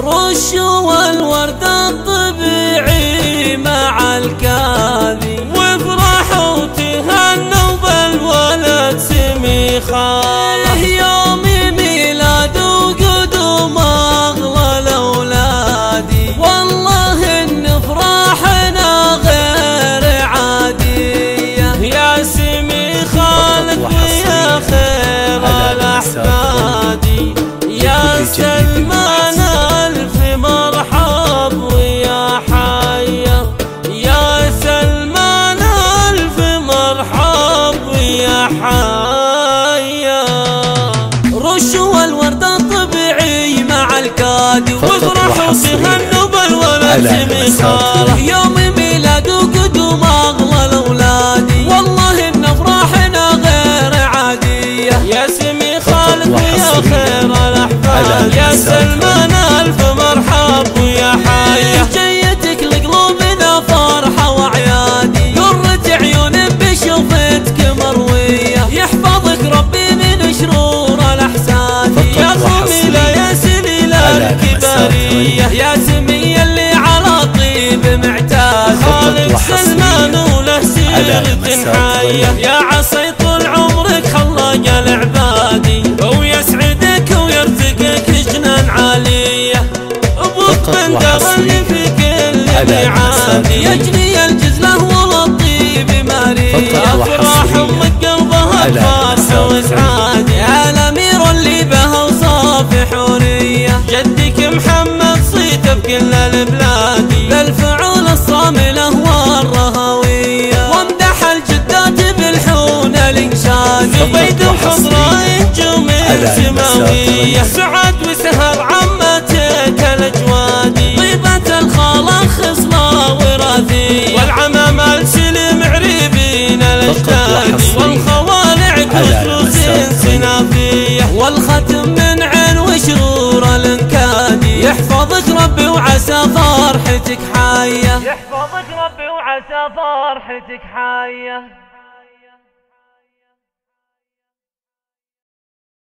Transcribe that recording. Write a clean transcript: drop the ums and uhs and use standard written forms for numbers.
رش والورد الطبيعي مع الكاذي، وافرحوا وتهنوا بالولد سمي خاله، يوم ميلاد وقدوم اغلى الاولادي، والله ان فرحنا غير عاديه، يا سمي خالد ويا خير الاحفادي، يا سلمان الف مرحب ويا حيا، يا سلمان الف مرحب ويا حيا. رشوا الورد الطبيعي مع الكادي، وافرحوا تهنوا بالولد سمي خاله، يوم ميلاد وقدوم اغلى الاولادي، والله ان افراحنا غير عاديه، يا سمي خالد ويا خير الاحفاد، يا سلمان الف مرحب ويا حيا، جيتك لقلوبنا فرحه وعيادي، قرة عيون بشوفتك مرويه، يحفظك ربي من شرور الاحساد، يا خميله يا سليله الكباريه، يا سمي اللي على طيب معتاد، خالد سلمان وله سيرة حيه، يا عصي طول عمرك خلاق العبادي، ويسعدك ويرزقك جنان عاليه، ابوك من دغل في كل ميعادي، يجني الجزله وللطيب ماريه، افراح امك قلبها بفرحه واسعاد، يا الامير اللي بها وصافي حوريه، جدك محمد صيته بكل البلاد، بالفعول الصامله والرهويه، وامدح الجدات بالحون الانشاد، بيد وحضره نجوم سماويه، سعد وسهر عمتك الاجوادي، طيبه الخاله خصله وراثيه، والعمام سلم عريبين الاجداد، والخوالع كسوس سنافيه، والختم من عين وشرور الانكادي، يحفظك ربي وعسى فرحتك حايه، يحفظك ربي وعسى فرحتك حايه.